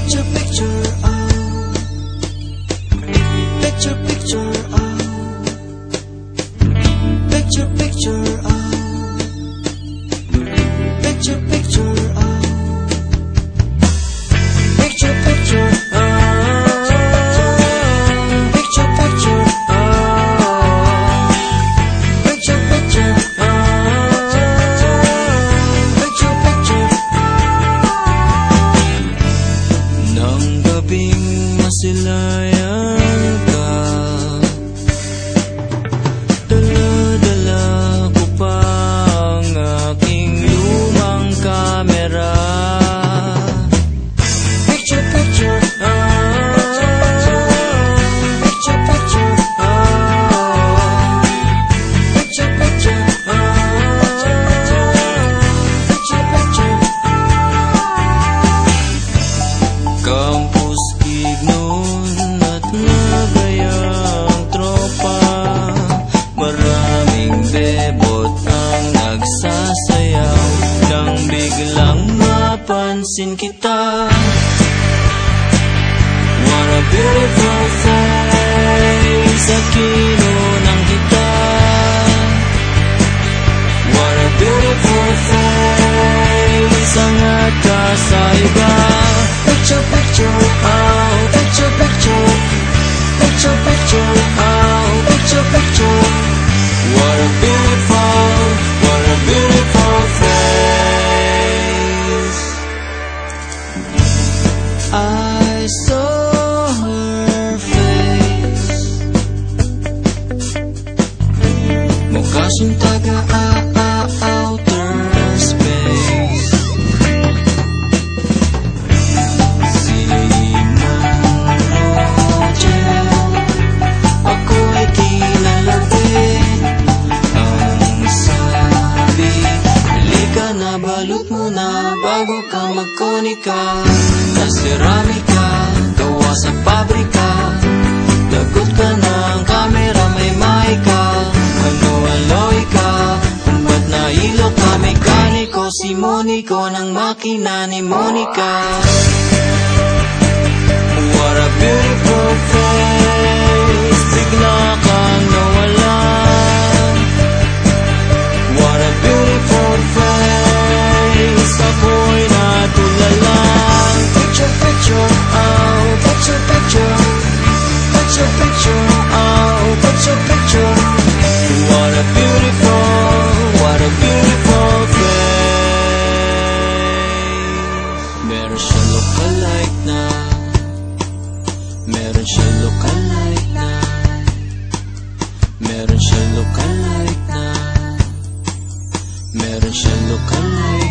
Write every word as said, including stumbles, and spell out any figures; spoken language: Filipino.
Picture, picture, oh. Picture, picture, oh. Picture, picture, oh. Picture, picture, oh. Picture, picture, oh. Picture, picture, oh. Picture, picture, oh. Picture, picture. Nang gabing masilayan ka, dala-dala ko pa ang aking lumang kamera. Picture, picture, oh. Picture, picture, oh. Picture, picture, oh. Picture, picture. Campus gig noon at nagayang tropa, maraming bebot ang nagsasayaw. Nang biglang mapansin kita, what a beautiful face, sa kinunang kita. What a beautiful face, angat ka sa iba. Picture, picture, oh. Picture, picture. Picture, picture, oh. Picture, picture. What a beautiful, what a beautiful face. I saw her face, mukha siyang taga-outer space. Si Mang Rogel, ako'y kilala din. Ang sabi, halika na, balot mo na bago ka magkonika. Ceramika, gawa sa pabrika, lagot ka ng kamera, may maika. Ano aloy ka, kung ba't nailo ka, mekaniko si Monico ng makina ni Monica. What a beautiful face, bigla kang nawala. What a beautiful face, ako'y natulala. Picture, picture, oh. Picture, picture. Picture, picture, oh. Picture, picture. What a beautiful, what a beautiful face. Meron siya lookalike na, meron siya lookalike na, meron siya lookalike na, meron siya lookalike.